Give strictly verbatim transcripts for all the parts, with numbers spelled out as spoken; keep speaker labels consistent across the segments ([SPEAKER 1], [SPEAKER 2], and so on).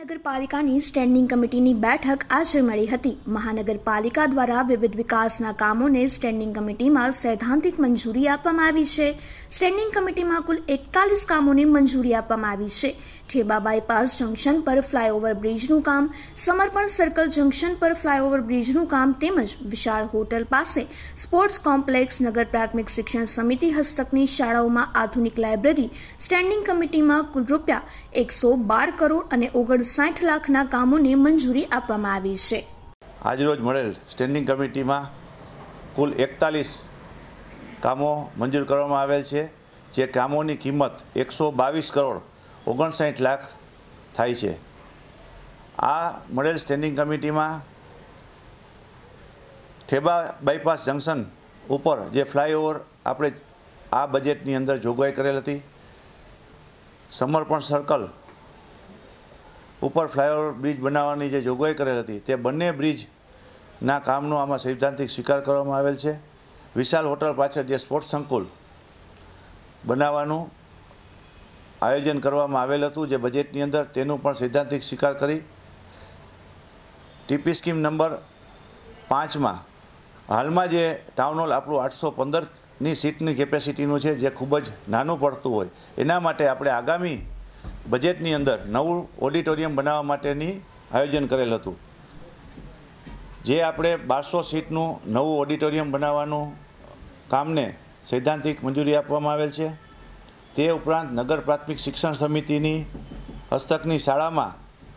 [SPEAKER 1] મહાનગરપાલિકાની સ્ટેન્ડિંગ કમિટીની બેઠક આજે મળી હતી। મહાનગરપાલિકા દ્વારા વિવિધ વિકાસના કામોને સ્ટેન્ડિંગ કમિટીમાં સૈદ્ધાંતિક મંજૂરી આપવામાં આવી છે। સ્ટેન્ડિંગ કમિટીમાં કુલ એકતાલીસ કામોને મંજૂરી આપવામાં આવી છે। ઠેબા બાયપાસ જંકશન પર ફ્લાયઓવર બ્રિજનું કામ, સમર્પણ સર્કલ જંકશન પર ફ્લાયઓવર બ્રિજનું કામ તેમજ વિશાળ હોટલ પાસે સ્પોર્ટ્સ કોમ્પ્લેક્સ, નગર પ્રાથમિક શિક્ષણ સમિતિ હસ્તકની શાળાઓમાં આધુનિક લાયબ્રેરી સ્ટેન્ડિંગ કમિટીમાં કુલ રૂપિયા એકસો બાર કરોડ અને ઓગણસાઠ લાખના કામોને મંજૂરી આપવામાં આવી છે।
[SPEAKER 2] આજરોજ મળેલ સ્ટેન્ડિંગ કમિટીમાં કુલ એકતાલીસ કામો મંજૂર કરવામાં આવેલ છે, જે કામોની કિંમત એકસો બાવીસ કરોડ ઓગણસાઠ લાખ થાય છે। આ મળેલ સ્ટેન્ડિંગ કમિટીમાં ઠેબા બાયપાસ જંકશન ઉપર જે ફ્લાયઓવર આપણે આ બજેટની અંદર જોગવાઈ કરેલ હતી, સમર્પણ સર્કલ ઉપર ફ્લાયઓવર બ્રિજ બનાવવાની જે જોગવાઈ કરેલ હતી તે બંને બ્રિજના કામનો આમાં સૈદ્ધાંતિક સ્વીકાર કરવામાં આવેલ છે। વિશાળ હોટલ પાછળ જે સ્પોર્ટ્સ સંકુલ બનાવવાનું આયોજન કરવામાં આવેલ હતું જે બજેટની અંદર, તેનું પણ સૈદ્ધાંતિક સ્વીકાર કરી ટીપી સ્કીમ નંબર પાંચમાં હાલમાં જે ટાઉન હોલ આપણું આઠસો પંદરની સીટની કેપેસિટીનું છે, જે ખૂબ જ નાનું પડતું હોય, એના માટે આપણે આગામી બજેટની અંદર નવું ઓડિટોરિયમ બનાવવા માટેની આયોજન કરેલ હતું, જે આપણે બારસો સીટનું નવું ઓડિટોરિયમ બનાવવાનું કામને સૈદ્ધાંતિક મંજૂરી આપવામાં આવેલ છે। તે ઉપરાંત નગર પ્રાથમિક શિક્ષણ સમિતિની હસ્તકની શાળામાં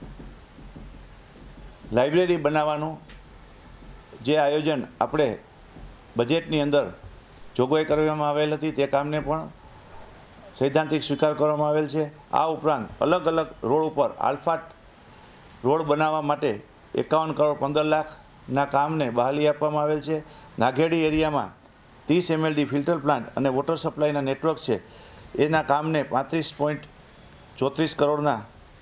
[SPEAKER 2] લાઇબ્રેરી બનાવવાનું જે આયોજન આપણે બજેટની અંદર જોગવાઈ કરવામાં આવેલ હતી, તે કામને પણ સૈદ્ધાંતિક સ્વીકાર કરવામાં આવેલ છે। આ ઉપરાંત અલગ અલગ રોડ ઉપર આલ્ફાટ રોડ બનાવવા માટે એકાવન કરોડ પંદર લાખના કામને બહાલી આપવામાં આવેલ છે। નાઘેડી એરિયામાં ત્રીસ એમએલડી ફિલ્ટર પ્લાન્ટ અને વોટર સપ્લાયના નેટવર્ક છે, એના કામને પાંત્રીસ પોઈન્ટ ચોત્રીસ કરોડના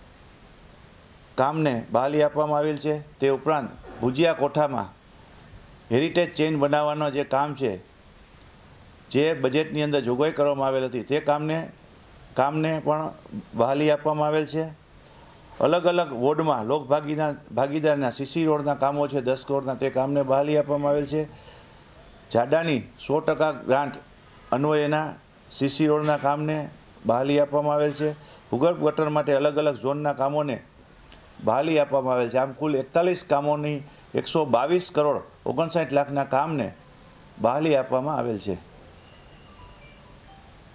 [SPEAKER 2] કામને બહાલી આપવામાં આવેલ છે। તે ઉપરાંત ભુજિયા કોઠામાં હેરિટેજ ચેઇન બનાવવાનો જે કામ છે, જે બજેટની અંદર જોગવાઈ કરવામાં આવેલ હતી, તે કામને કામને પણ બહાલી આપવામાં આવેલ છે। અલગ અલગ વોર્ડમાં લોક ભાગીદાર ભાગીદારના સીસી રોડના કામો છે દસ કરોડના, તે કામને બહાલી આપવામાં આવેલ છે। જાડાની સો ટકા ગ્રાન્ટ અન્વયના સીસી રોડના કામને બહાલી આપવામાં આવેલ છે। ભૂગર્ભ ગટર માટે અલગ અલગ ઝોનના કામોને બહાલી આપવામાં આવેલ છે। આમ કુલ એકતાલીસ કામોની એકસો બાવીસ કરોડ ઓગણસાઠ લાખના કામને બહાલી આપવામાં આવેલ છે।